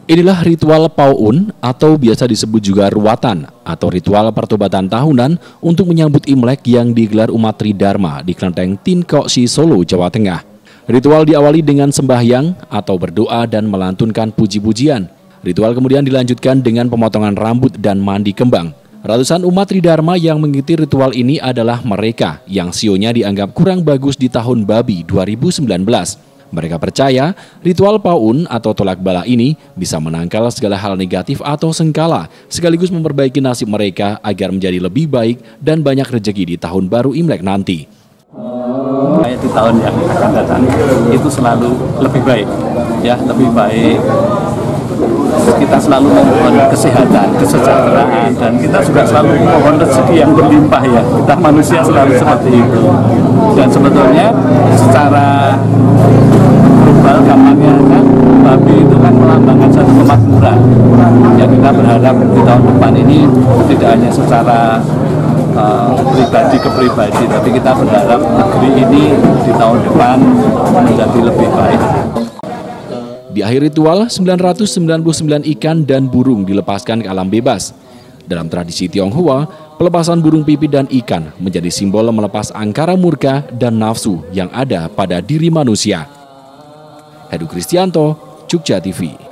Inilah ritual Pauun atau biasa disebut juga ruatan atau ritual pertobatan tahunan untuk menyambut Imlek yang digelar umat Tridharma di Klenteng Tinkoksi, Solo, Jawa Tengah. Ritual diawali dengan sembahyang atau berdoa dan melantunkan puji-pujian. Ritual kemudian dilanjutkan dengan pemotongan rambut dan mandi kembang. Ratusan umat Tridharma yang mengikuti ritual ini adalah mereka yang sionya dianggap kurang bagus di tahun babi 2019. Mereka percaya ritual Pauun atau tolak bala ini bisa menangkal segala hal negatif atau sengkala, sekaligus memperbaiki nasib mereka agar menjadi lebih baik dan banyak rezeki di tahun baru Imlek nanti. Di tahun yang akan datang itu selalu lebih baik, ya lebih baik. Kita selalu memohon kesehatan, kesejahteraan, dan kita juga selalu memohon rezeki yang berlimpah ya. Kita manusia selalu seperti itu. Dan sebetulnya secara global gampangnya kan babi itu kan melambangkan satu kemakmuran. Ya kita berharap di tahun depan ini tidak hanya secara pribadi ke pribadi, tapi kita berharap negeri ini di tahun depan menjadi lebih baik. Di akhir ritual, 999 ikan dan burung dilepaskan ke alam bebas. Dalam tradisi Tionghoa, pelepasan burung pipit dan ikan menjadi simbol melepas angkara murka dan nafsu yang ada pada diri manusia. Hedu Kristianto, Jogja TV.